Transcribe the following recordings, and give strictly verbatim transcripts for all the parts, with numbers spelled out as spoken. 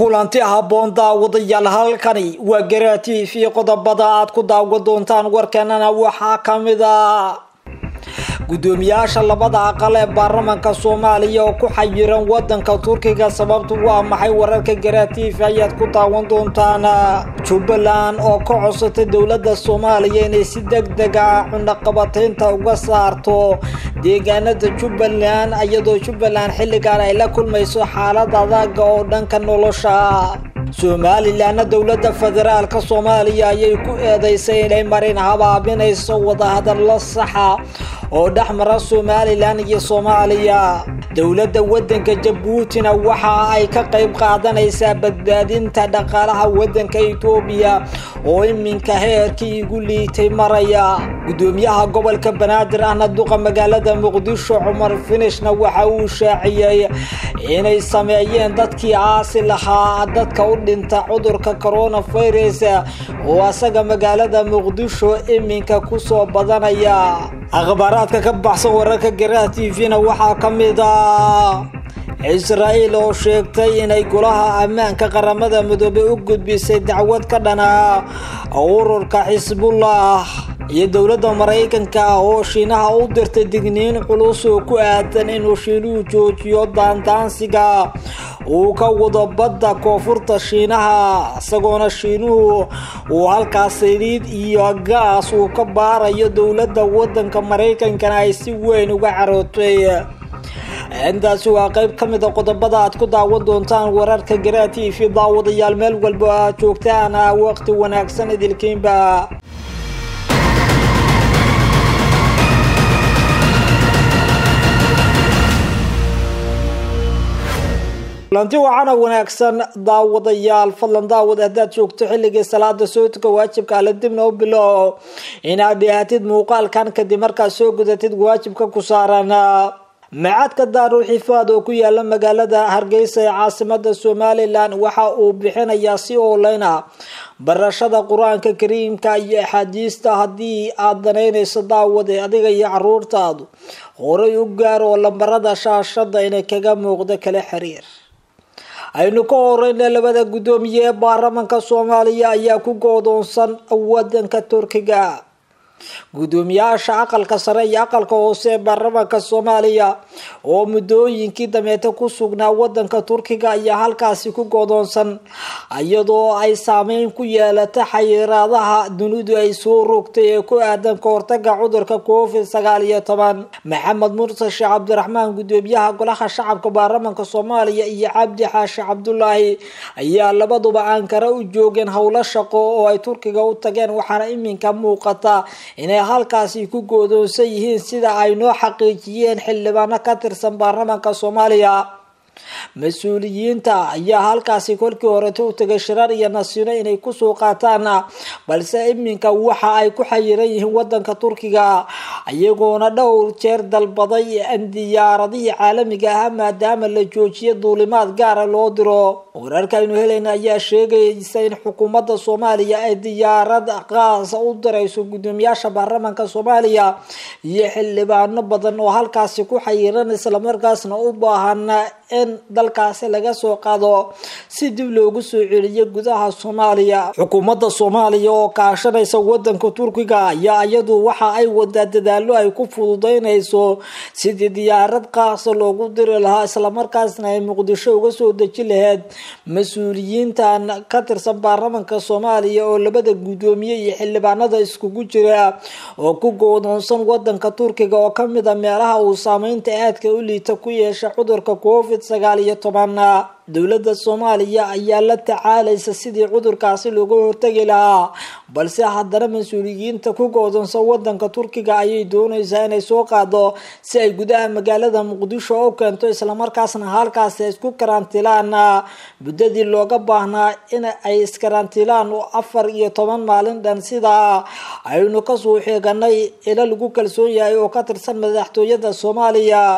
kulanti haboon daawadayaal halkani waa Garaati fi qodobada aad ku daawan doontaan warkanana waxa kamid ah gudoomiyaasha labada aqal ee baarlamaanka Soomaaliya oo ku xayiran wadanka Turkiga sababtu waa maxay wararka Garaati ayaad ku daawan doontaan Jubbaland oo ka codsatay dawladda Soomaaliya inay si degdeg ah cunaqabataynta uga saarto deegaanada Jubbaland iyadoo Jubbaland xilligan ay la kulmayso xaalad adag oo dhanka nolosha Somaliland dawladda federaalka Soomaaliya ayay ku eedeysay inay marin habaabinayso wada hadal sax ah oo dhaxmara Somaliland iyo Soomaaliya dawladda wadanka Djibouti waxa ay ka qayb qaadanaysaa badbaadinta dhaqaalaha wadanka Itoobiya oo iminka heerkii ugu liitay maraya gudoomiyaha gobolka Banaadir ahna duqa magaalada Muqdisho Umar Finishna waxa uu shaaciyay inay sameeyeen dadkii aasi lahaa dadka u dhinta cudurka coronavirus oo asaga magaalada Muqdisho iminka ku soo badanaya akhbaraadka ka baxsan wararka Garaati fiina waxa kamid ah Israa'iil oo sheegtay inay golaha ammaanka qaramada midoobay u gudbisay dacwad ka dhana ururka Xisbullah iyo dawladda Mareykanka oo Shiinaha u dirtay digniin culus oo ku aadan inuu Shiinuhu joojiyo daandaansiga uu ka wado badda koonfurta Shiinaha isagoona Shiinuhu uu halkaas saliid iyo gaas uu ka baarayo dawladda wadanka Mareykanka ay si weyn uga carootay intaas waa qayb kamid ah qodobada aad ku daawan doontaan wararka Garaati fi daawadayaal meel walba joogtaan waqti wanaagsan idilkiinba lanti waxana wanaagsan daawadayaal fadlan daawad hadaad joogto xilliga salaada sootka waajibka la dibna u bilo inaad dhihatid muuqaalkan kadib markaa soo gudatid waajibka ku saaran macadka Daarul Xifaad oo ku yaala magaalada Hargeysa ee caasimada Somaliland waxa uu bixinayaa si online ah barashada Quraanka Kariimka iyo xadiista hadii aad danaynayso daawade adiga iyo caruurtaadu horay u gaar oo lambarada shaashada inay kaga muuqdo kala xiriir aynu ka horeynaa labada gudoomiye ee baarlamaanka Soomaaliya ayaa ku go'doonsan wadanka Turkiga gudoomiyaasha aqalka sare iyo aqalka hoose ee baarlamaanka Soomaaliya oo muddooyinkii dameeta ku sugnaa wadanka Turkiga ayaa halkaasi ku go'doonsan iyadoo ay saameyn ku yeelatay xayiraadaha dunidu ay soo rogtay ee ku aadan ka hortagga cudurka covid sagaal iyo toban Maxamed Murtashi Cabdiraxmaan gudoomiyaha golaha shacabka baarlamaanka Soomaaliya iyo Cabdi Xaashi Cabdullaahi ayaa labaduba Ankara u joogeen howlo shaqo oo ay Turkiga u tageen waxaana iminka muuqata inay halkaasi ku go'doonsan yihiin sida ay noo xaqiijiyeen xildhibaano ka tirsan baarlamaanka Soomaaliya mas'uuliyiinta ayaa halkaasi kolkii hore u tagay shirar iyo nasiino inay ku soo qaataan balse iminka waxa ay ku xayiran yihiin wadanka Turkiga ayagoona dhowr jeer dalbaday in diyaaradihii caalamiga ah maadaama la joojiyo duulimaad gaar ah loo diro wararka aynu helayna ayaa sheegaysa in xukuumadda Soomaaliya ay diyaarad qaas u dirayso gudoomiyaasha baarlamaanka Soomaaliya iyo xildhibaano badan oo halkaasi ku xayiran isla markaasna u baahan in dalkaasi laga soo qaado si dib loogu soo celiyo gudaha Soomaaliya xukuumadda Soomaaliya oo kaashanaysa wadanka Turkiga ayaa iyadu waxa ay wada dadaalo ay ku fududeynayso sidii diyaarad qaas loogu diri lahaa isla markaasna ay Muqdisho uga soo dejin lahayd mas'uuliyiintan ka tirsan baarlamaanka Soomaaliya oo labada gudoomiye iyo xildhibaanada iskugu jira oo ku go'doonsan wadanka Turkiga oo kamid ah meelaha uu saameynta aadka u liita ku yeeshay cudurka covid sagaal iyo toban dawladda Soomaaliya ayaa la tacaalaysa sidii cudurkaasi looga hortagi lahaa balse haddana mas'uuliyiinta ku go'doonsan wadanka Turkiga ayay doonaysaa inay soo qaado si ay gudaha magaalada Muqdisho u keento isla markaasna halkaas isku karantilaan muddadii looga baahnaa in ay iskarantilaan afar iyo toban maalin dhan sida aynu ka soo xeeganay ila lagu kalsoon yahay oo ka tirsan madaxtooyada Soomaaliya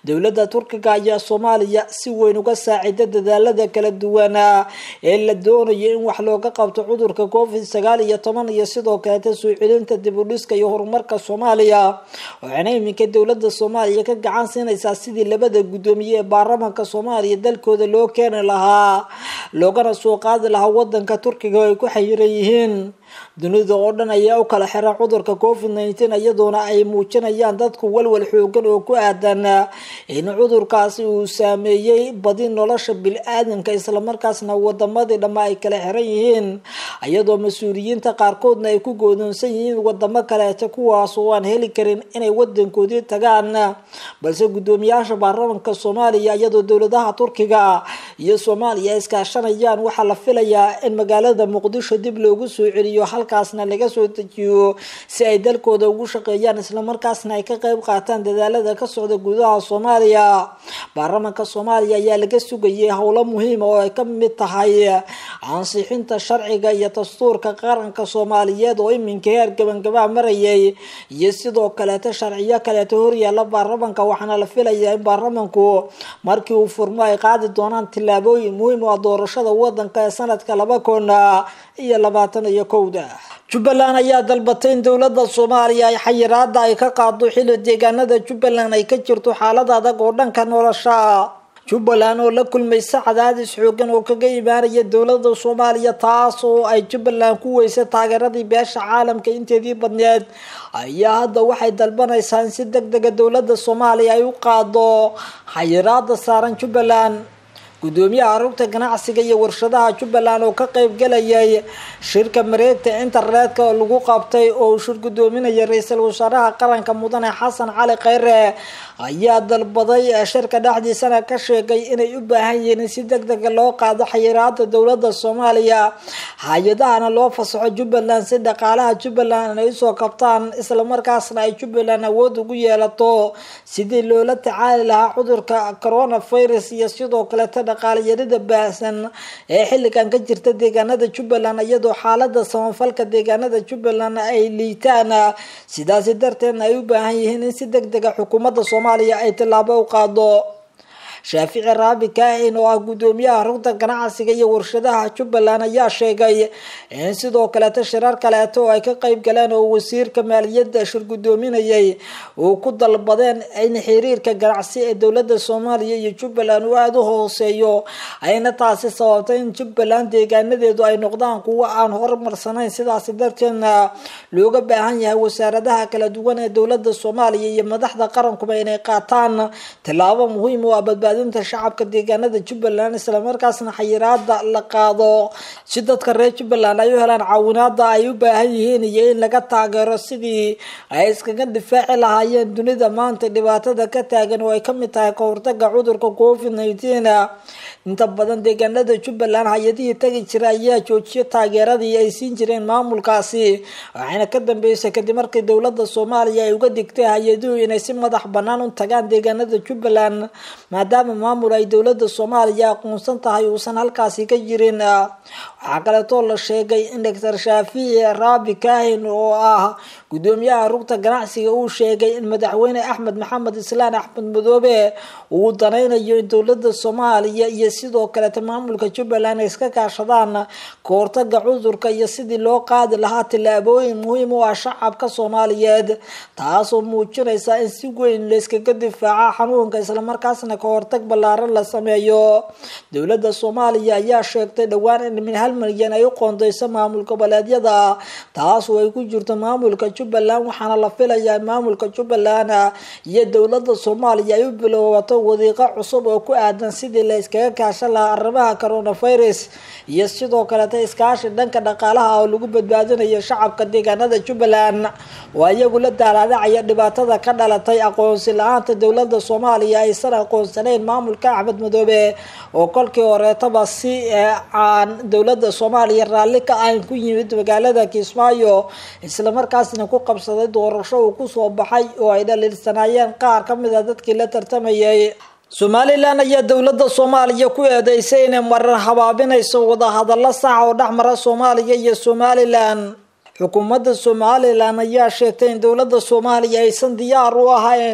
dowladda Turkiga ayaa Soomaaliya si weyn uga saaciday dadaalada kala duwan ee la doonayo in wax looga qabto cudurka covid sagaal iyo toban iyo sidoo kale soo celinta dib u dhiska iyo horumarka Soomaaliya waxaana iminka dowladda Soomaaliya ka gacan siinaysaa sidii labada gudoomiye ee baarlamaanka Soomaaliya dalkooda loo keenay lahaa loogana soo qaadi lahaa wadanka Turkiga ay ku xayiran yihiin dunida oo dhan ayaa u kala xiran cudurka covid nineteen iyadoona ay muujinayaan dadku walwal xoogan oo ku aadan in cudurkaasi uu saameeyay badi nolosha bilaadanka isla markaasna wadamadii dhama ay kala xiran yihiin iyadoo mas'uuliyiinta qaarkoodna ay ku go'doonsan yihiin wadamo kale kuwaas oo aan heli karin inay wadankoodii tagaan balse gudoomiyaasha baarlamaanka Soomaaliya iyadoo dowladaha Turkiga iyo Soomaaliya iskaashanayaan waxa la filayaa in magaalada Muqdisho dib loogu soo celiyo halkaasna laga soo dejiyo si ay dalkooda ugu shaqeeyaan isla markaasna ay ka qayb qaataan dadaalada ka socda gudaha Soomaaliya baarlamaanka Soomaaliya ayaa laga sugayay howlo muhiim ah oo ay ka mid tahay ansixinta sharciga iyo dastuurka qaranka Soomaaliyeed oo iminka heer gabagaba marayay iyo sidoo kale sharciyo kale hor yaala baarlamaanka waxaana la filayaa in baarlamaanku markii uu furmo ay qaadi doonaan tilaabooyin muhiim ah doorashada wadanka ee sanadka laba kun iyo labaatan iyo kow Jubbaland ayaa dalbatay in dowladda Soomaaliya ay xayiraada ay ka qaado xilli deegaanada Jubbaland ay ka jirto xaalad adag oo dhanka nolosha Jubbaland oo la kulmaysa cadaadis xoogan oo kaga imaanaya dowladda Soomaaliya taas oo ay Jubbaland ku weysay taageeradii beesha caalamka inteedii badneed ayaa hadda waxay dalbanaysaa in si degdeg ah dowladda Soomaaliya ay u qaado xayiraada saaran Jubbaland gudoomiyaha arrinta ganacsiga iyo warshadaha Jubbaland oo ka qayb galayay shirka mareegta internetka oo lagu qabtay oo shir gudoominaya ra'iisul wasaaraha qaranka mudane Xasan Cali Khayre ayaa dalbaday shirka dhexdiisa ka sheegay inay u baahan yihiin si degdeg ah loo qaado xayiraada dowladda Soomaaliya hay'adahana loo fasaxo Jubbaland si dhaqaalaha Jubbaland ay soo kabtaan isla markaasna ay Jubbaland awood ugu yeelato sidii loola tacaali lahaa cudurka coronavirus iyo sidoo kale dhaqaaliyada baasan ee xilligan ka jirta deegaanada Jubbaland iyadoo xaaladda samafalka deegaanada Jubbaland ay liitaan sidaas darteed ay u baahan yihiin in si degdeg ah xukuumadda Soomaaliya ay tilaabo u qaado Shaafici Raabi Kaahin oo ah gudoomiyaha arrinta ganacsiga iyo warshadaha Jubbaland ayaa sheegay in sidoo kale shirar kale oo ay ka qayb galeen oo wasiirka maaliyadda shir gudoominayay oo ku dalbadeen in xiriirka ganacsi ee dowladda Soomaaliya iyo Jubbaland uu aad u hooseeyo ayna taasi sababtay in Jubbaland deegaanadeedu ay noqdaan kuwo aan horumarsanayn sidaas darteedna looga baahan yahay wasaaradaha kala duwan ee dowladda Soomaaliya iyo madaxda qaranku inay qaataan tilaabo muhiim ah badbaadinta shacabka deegaanada Jubbaland isla markaasna xayiraada la qaado si dadka reer Jubbaland ay u helaan caawinaada ay u baahan yihiin iyo in laga taageero sidii ay iskaga difaaci lahaayeen dunida maanta dhibaatada ka taagan oo ay ka mid tahay ka hortagga cudurka covid nineteen inta badan deegaanada Jubbaland hay'adihii tagi jiray ayaa joojiyay taageeradii ay siin jireen maamulkaasi waxaana ka dambeysay kadib markii dowladda Soomaaliya ay uga digtay hay'aduhu inay si madax bannaan u tagaan deegaanada Jubbaland maadaama maamul ay dowladda Soomaaliya aqoonsan tahay uusan halkaasi ka jirin waxa kale oo la sheegay in Doctor Shaafici Raabi Kaahin oo ah gudoomiyaha arrinta ganacsiga uu sheegay in madaxweyne Axmed Maxamed Islaan Axmed Madoobe uu danaynayo in dowladda Soomaaliya iyo sidoo kale maamulka Jubbaland ay iska kaashadaan ka hortagga cudurka iyo sidii loo qaadi lahaa tilaabooyin muhiim u ah shacabka Soomaaliyeed taas oo muujinaysa in si weyn la iskaga difaaco xanuunka isla markaasna ka hortag balaaran la sameeyo dowladda Soomaaliya ayaa sheegtay dhawaan in min hal milyan ay u qoondeyso maamulka goboleedyada taas oo ay ku jirto maamulka Jubbaland waxaana la filayaa maamulka Jubbaland iyo dowladda Soomaaliya ay u bilowdo wadiiqo cusub oo ku aadan sidii la iskaga kaashan lahaa arrimaha coronavirus iyo sidoo kale iskaashi dhanka dhaqaalaha oo lagu badbaadinayo shacabka deegaanada Jubbaland oo iyagu la daalacaya dhibaatada ka dhalatay aqoonsi la'aanta dowladda Soomaaliya ay san aqoonsaneen maamulka Axmed Madoobe oo kolkii hore taba si aan dowladda Soomaaliya raali ka ah ku yimid magaalada Kismaayo isla markaasna ku qabsaday doorasho uu ku soo baxay oo ay dhaliilsanayeen qaar ka mid ah dadkii la tartamayay Somaliland ayaa dowladda Soomaaliya ku eedeysay inay marar habaabinayso wada hadallo sax oo dhexmara Soomaaliya iyo Somaliland xukuumadda Somaliland ayaa sheegtay in dowladda Soomaaliya aysan diyaar u ahayn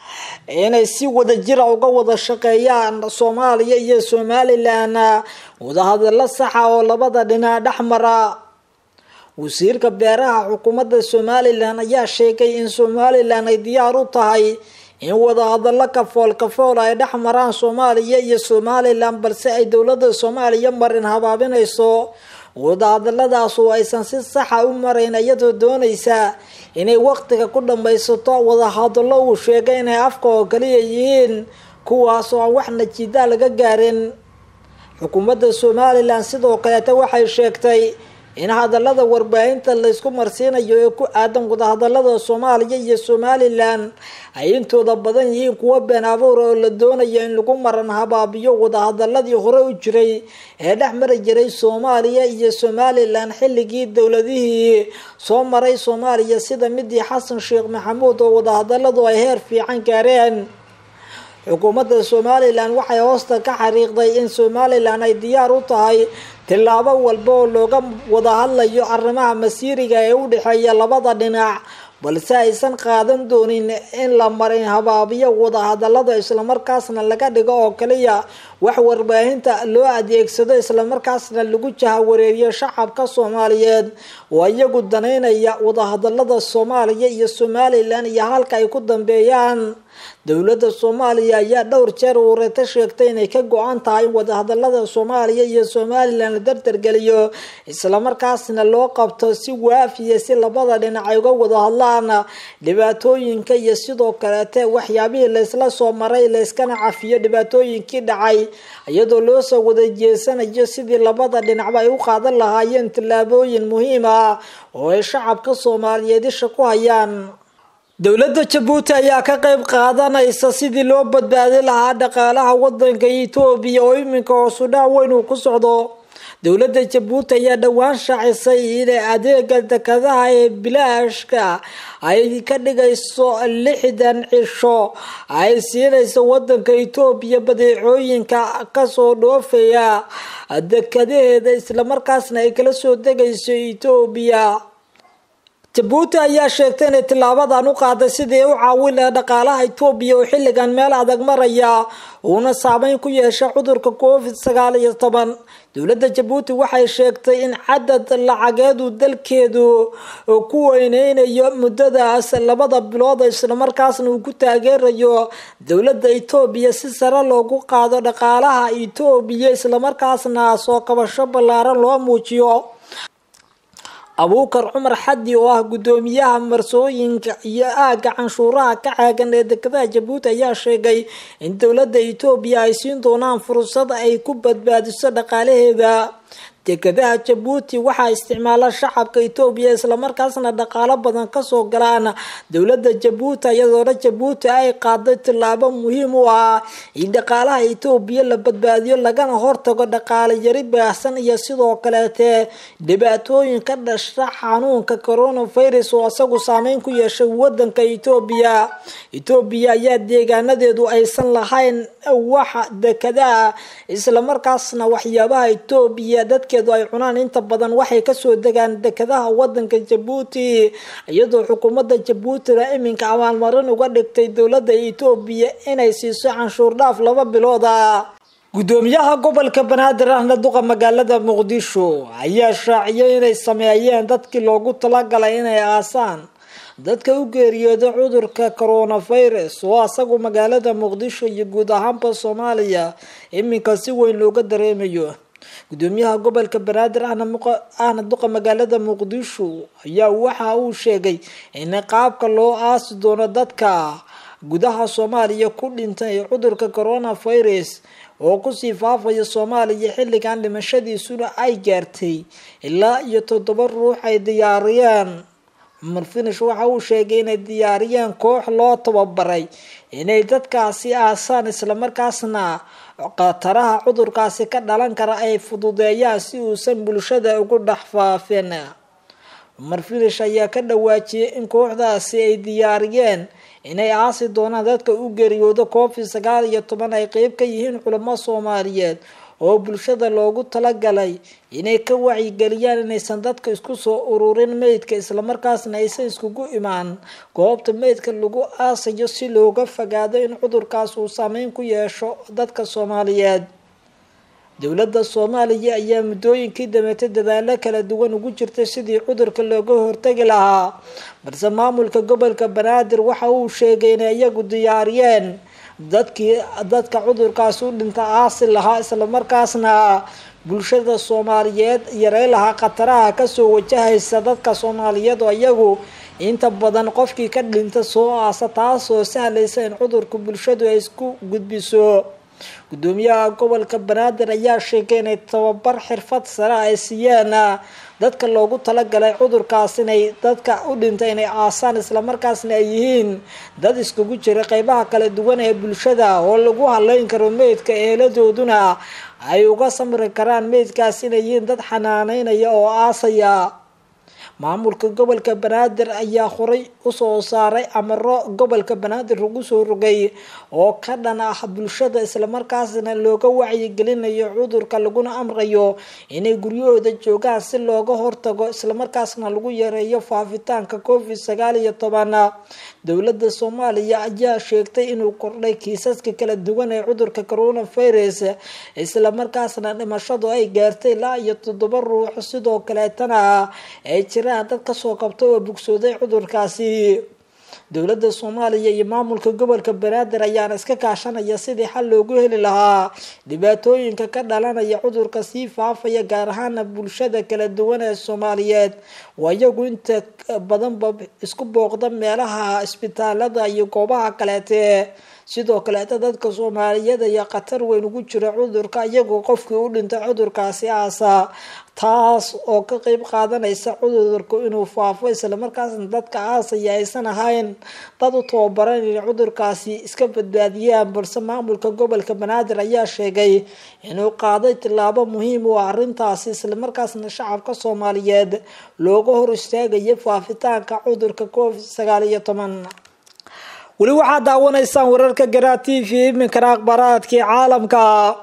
inay si wada jir ah uga wada shaqeeyaan Soomaaliya iyo Somaliland wadahadalo sax ah oo labada dhinac dhexmara. wasiirka beeraha xukuumadda Somaliland ayaa sheegay in Somaliland ay diyaar u tahay in wadahadalo kafool kafool ay dhexmaraan Soomaaliya iyo Somaliland, balse ay dowladda Soomaaliya marin habaabinayso wadahadaladaas oo aysan si sax ah u marayn, iyadoo doonaysa inay waqtiga ku dhameysato wadahadalo uu sheegay inay afka oo kaliya yihiin kuwaas oo wax natiijo laga gaarin. xukuumadda Somaliland sidoo kale waxay sheegtay in hadalada warbaahinta la isku marsiinayo ee ku aadan wadahadalada Soomaaliya iyo Somaliland ay intooda badan yihiin kuwa been abuur oo la doonayo in lagu maran habaabiyo wadahadaladii hore u jiray ee dhexmari jiray Soomaaliya iyo Somaliland xilligii dowladihii soo maray Soomaaliya sida midii Xasan Sheekh Maxamuud oo wadahadaladu ay heer fiican gaareen. xukuumadda Somaliland waxay hoosta ka xariiqday in Somaliland ay diyaar u tahay tilaabo walba oo looga wada hadlayo arrimaha masiiriga ee u dhexeeya labada dhinac, balse aysan qaadan doonin in la marin habaabiyo wadahadalada isla markaasna laga dhigo oo kaliya wax warbaahinta loo adeegsado isla markaasna lagu jahawareeriyo shacabka Soomaaliyeed oo iyagu daneynaya wadahadalada Soomaaliya iyo Somaliland iyo halka ay ku dambeeyaan. dowladda Soomaaliya ayaa dhowr jeer uurata sheegtay inay ka go'an tahay wadahadalada Soomaaliya iyo Somaliland dardar geliyo isla markaasna loo qabto si waafiya si labada dhinac ay uga wada hadlaan dhibaatooyinka iyo sidoo kale waxyaabihii la isla soo maray la iskana cafiyo dhibaatooyinkii dhacay, iyadoo loo soo wada jeesanayo sidii labada dhinacba ay u qaadan lahaayeen tilaabooyin muhiim ah oo ay shacabka Soomaaliyeed isha ku hayaan. dowladda Jabuuti ayaa ka qayb qaadanaysa sidii loo badbaadin lahaa dhaqaalaha wadanka Itoobiya oo iminka hoos u dhac weyn uu ku socdo. dowladda Jabuuti ayaa dhawaan shaacisay in adeega dekedaha ee bilaashka ay ka dhigayso lixdan cisho ay siinayso wadanka Itoobiya badeecooyinka kasoo dhoofaya dekedaheeda isla markaasna ay kala soo degayso Itoobiya. Jabuuti ayaa sheegtay in tilaabadan u qaaday sidii u caawin lahayd dhaqaalaha Itoobiya oo xilligan meel adag maraya uuna saameyn ku yeeshay cudurka covid sagaal iyo toban. dowladda Jabuuti waxay sheegtay in cadad lacageedu dalkeedu ku weyneynayo muddadaas labada bilood isla markaasna uu ku taageerayo dowladda Itoobiya si sare loogu qaado dhaqaalaha Itoobiya isla markaasna soo kabasho ballaaran loo muujiyo. Abuukar Cumar Xaddi oo ah gudoomiyaha marsooyinka iyo aaga canshuuraha ka caagan ee dekedaha Jabuuti ayaa sheegay in dowladda Itoobiya ay siin doonaan fursad ay ku badbaadiso dhaqaalaheeda. dekedaha Jabuuti waxaa isticmaala shacabka Itoobiya isla markaasna dhaqaale badan ka soo galaan dowladda Jabuuti, iyadoo Jabuuti ay qaaday tilaabo muhiim u ah in dhaqaalaha Itoobiya la badbaadiyo lagana hortago dhaqaale yari baahsan iyo sidoo kale dhibaatooyin ka dhasha xanuunka coronavirus oo asagu saameyn ku yeeshay wadanka Itoobiya. Itoobiya ayaa deegaanadeedu aysan lahayn wax dekedaha isla markaasna waxyaabaha Itoobiya dadka ay cunaan inta badan waxay ka soo degaan dekedaha wadanka Jabuuti, iyadoo xukuumadda Jabuuti iminka abaalmarin uga dhigtay dowladda Itoobiya inay siiso canshuur dhaaf laba bilood ah. gudoomiyaha gobolka Banaadir ahna duqa magaalada Muqdisho ayaa shaaciyay inay sameeyeen dadkii loogu talagalay inay aasaan dadka u geeriyooday cudurka coronavirus oo asagu magaalada Muqdisho iyo guud ahaanba Soomaaliya iminka si weyn looga dareemayo. gudoomiyaha gobolka Banaadir ahna duqa magaalada Muqdisho ayaa waxa uu sheegay in qaabka loo aasi doono dadka gudaha Soomaaliya ku dhintay cudurka coronavirus oo ku sii faafaya Soomaaliya xilligan dhimashadiisuna ay gaartay ilaa iyo toddoba ruux ay diyaariyeen. Cumar Finish waxa uu sheegay inay diyaariyeen koox loo tababaray inay dadkaasi aasaan isla markaasna qataraha cudurkaasi ka dhalan kara ay fududeeyaan si uusan bulshada ugu dhex faafin. Cumar Finish ayaa ka dhawaajiyay in kooxdaasi ay diyaariyeen inay aasi doonaan dadka u geeriyooda covid sagaal iyo toban ay qayb ka yihiin culamo Soomaaliyeed oo bulshada loogu talagalay inay ka wacyigeliyaan inaysan dadka isku soo ururin meydka isla markaasna aysan iskugu imaan goobta meydka lagu aasayo si looga fogaado in cudurkaas uu saameyn ku yeesho dadka Soomaaliyeed. dowladda Soomaaliya ayaa muddooyinkii dambeeyay dadaalo kala duwan ugu jirtay sidii cudurka looga hortagi lahaa, balse maamulka gobolka Banaadir waxa uu sheegay in iyagu diyaariyeen dadkii dadka cudurkaas u dhintay aasi lahaa isla markaasna bulshada Soomaaliyeed yareyn lahaa khataraha ka soo wajahaysa dadka Soomaaliyeed oo iyagu inta badan qofkii ka dhintay soo aasa taasoo sahlaysa in cudurka bulshadu ay isku gudbiso. gudoomiyaha gobolka Banaadir ayaa sheegay in tababar xirfad sare ay siiyeen dadka loogu talagalay cudurkaas inay dadka u dhintay inay aasaan isla markaasna ay yihiin dad iskugu jira qaybaha kala duwan ee bulshada oo lagu haleyn karo meydka eeladooduna ay uga samri karaan meydkaas inay yihiin dad xanaaneynaya oo aasaya. maamulka gobolka Banaadir ayaa horay u soo saaray amaro gobolka Banaadir ugu soo rogay oo ka dhan ah bulshada isla markaasna looga wacyigelinayo cudurka laguna amrayo inay guryahooda joogaan si looga hortago isla markaasna lagu yareeyo faafitaanka covid sagaal iyo toban. dowladda Soomaaliya ayaa sheegtay inuu kordhay kiisaska kala duwan ee cudurka coronavirus isla markaasna dhimashadu ay gaartay ilaa iyo toddoba ruux sidoo kale tana ay jiraan dad ka soo qabtay oo bogsooday cudurkaasi. dowladda Soomaaliya iyo maamulka gobolka Banaadir ayaa iska kaashanaya sidii xal loogu heli lahaa dhibaatooyinka ka dhalanaya cudurka sii faafaya gaar ahaan bulshada kala duwan ee Soomaaliyeed. wayagu inta badan isku booqda meelaha isbitaalada iyo goobaha kale ee sidoo kale dadka Soomaaliyeed ayaa khatar weyn ugu jira cudurka iyagoo qofkii u dhintay cudurkaasi aasa taas oo ka qayb qaadanaysa cudurku inuu faafo isla markaasna dadka aasaya aysan ahayn dad u tababaran in cudurkaasi iska badbaadiyaan, balse maamulka gobolka Banaadir ayaa sheegay inuu qaaday tilaabo muhiim u ah arrintaasi isla markaasna shacabka Soomaaliyeed looga hor istaagayo faafitaanka cudurka covid sagaal iyo toban. weli waxaad daawanaysaan wararka Garaa T V iminkana akhbaaraadkii caalamka.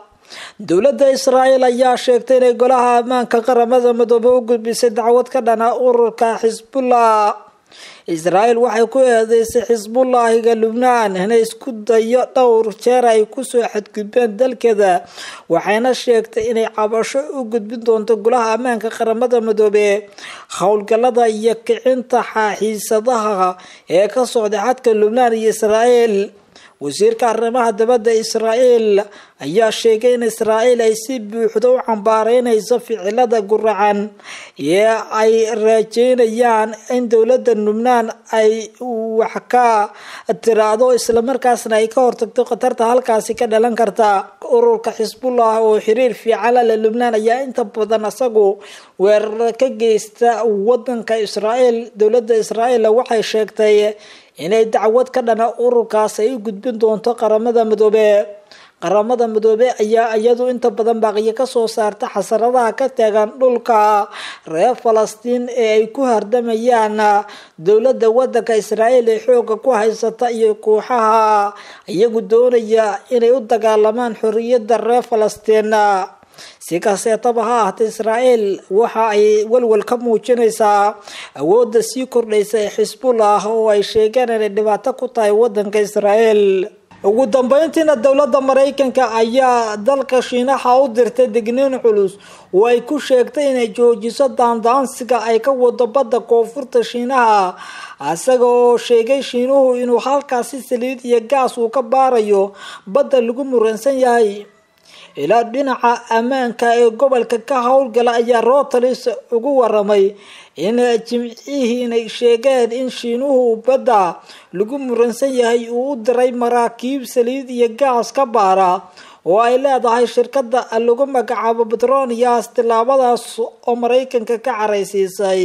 dowladda Israa'iil ayaa sheegtay inay golaha ammaanka qaramada midoobay u gudbisay dacwad ka dhan ah ururka Xisbullah. Israa'iil waxay ku eedeysay Xisbullaahiga Lubnaan inay isku dayo dhowr jeer ay ku soo xadgudbeen dalkeeda, waxayna sheegtay inay cabasho u gudbin doonto golaha ammaanka qaramada midoobay. howlgallada iyo kicinta xiisadaha ee ka socda xadka Lubnaan iyo Israa'iil. wasiirka arrimaha dibadda Israa'iil ayaa sheegay in Israa'iil ay si buuxda u cambaareynayso ficilada guracan ee ay rajeynayaan in dowladda Lubnaan ay wax ka tiraado isla markaasna ay ka hortagto khatarta halkaasi ka dhalan karta. ururka Xisbullah oo xiriir fiican la leh Lubnaan ayaa inta badan asagu weerar ka geysta wadanka Israa'iil. dowladda Israa'iil waxay sheegtay inay dacwad ka dhan ah ururkaas ay u gudbin doonto qaramada midoobay. qaramada midoobay ayaa iyadu inta badan baaqiyo ka soo saarta xasaradaha ka taagan dhulka reer Falastiin ee ay ku hardamayaan dowladda wadanka Israa'iil ee xooga ku haysata iyo kooxaha iyagu doonaya inay u dagaalamaan xorriyadda reer Falastiin. si kastaba ha ahaatee Israa'iil waxa ay walwal ka muujinaysaa awoodda sii kordhaysa ee Xisbullah oo ay sheegeen inay dhibaato ku tahay wadanka Israa'iil. ugu dambeyntiina dowladda Mareykanka ayaa dalka Shiinaha u dirtay digniin culus oo ay ku sheegtay inay joojiso daandaansiga ay ka wado badda koonfurta Shiinaha, asaga oo sheegay Shiinuhu inuu halkaasi saliid iyo gaas uu ka baarayo badda lagu muransan yahay. ilaa dhinaca ammaanka ee gobolka ka howlgala ayaa Reuters ugu waramay in jimcihii inay sheegeen in Shiinuhu badda lagu muransan yahay uu u diray maraakiib saliid iyo gaas ka baara oo ay leedahay shirkadda lagu magacaabo Petronas. tilaabadaas oo Mareykanka ka careysiisay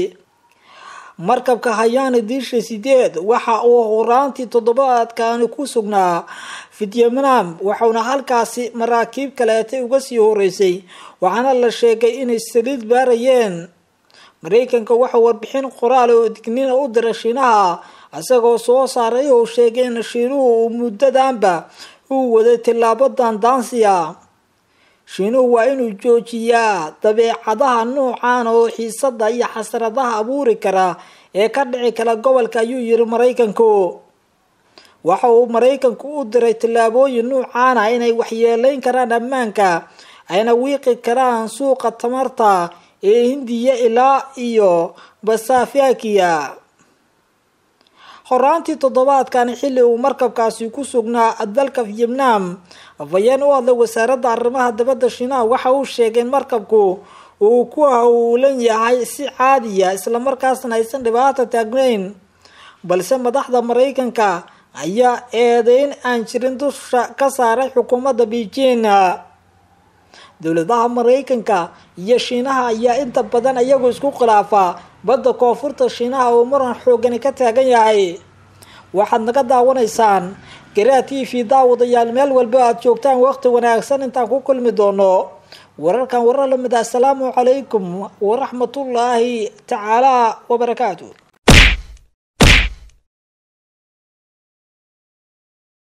markabka Hayaan Diisha sideed waxa uu horaantii toddobaadkan ku sugnaa Vietnam, waxaana halkaasi maraakiib kaleetay uga sii horeysay, waxaana la sheegay inay saliid baarayeen. Mareykanka waxa warbixin qoraal oo digniin u diray Shiinaha asagoo soo saaray oo sheegay in Shiinuhu muddadanba uu waday tilaabo daandaansiya. shiinuhu waa inuu joojiyaa dabeecadaha nuucan oo xiisada iyo xasradaha abuuri kara ee ka dhici kala gobolka ayuu yiri Mareykanku. waxa uu Mareykanku u diray tillaabooyin nuucan ah inay waxyeeleyn karaan ammaanka ayna wiiqi karaan suuqa tamarta ee Hindiya ilaa iyo Basaafiyakiya. horaantii toddobaadkan xilli uu markabkaasi ku sugnaa dalka Vietnam, afhayeen u hadlay wasaaradda arrimaha dibadda Shiinaha waxa uu sheegay in markabku uu ku hawlan yahay si caadi ah isla markaasna aysan dhibaato taagnayn, balse madaxda Mareykanka ayaa eedeyn aan jirin dusha ka saaray xukuumadda Beijing. dowladaha Mareykanka iyo Shiinaha ayaa inta badan iyagu isku khilaafa badda koonfurta Shiinaha oo muran xoogan ka taagan yahay. waxaad naga daawanaysaan Garaa T V daawadayaal meel walba aad joogtaan waqti wanaagsan intaan ku kulmi doono wararkan warar la mid ah. Assalaamu calaykum wa rahmatullaahi tacaala wa barakaatuh.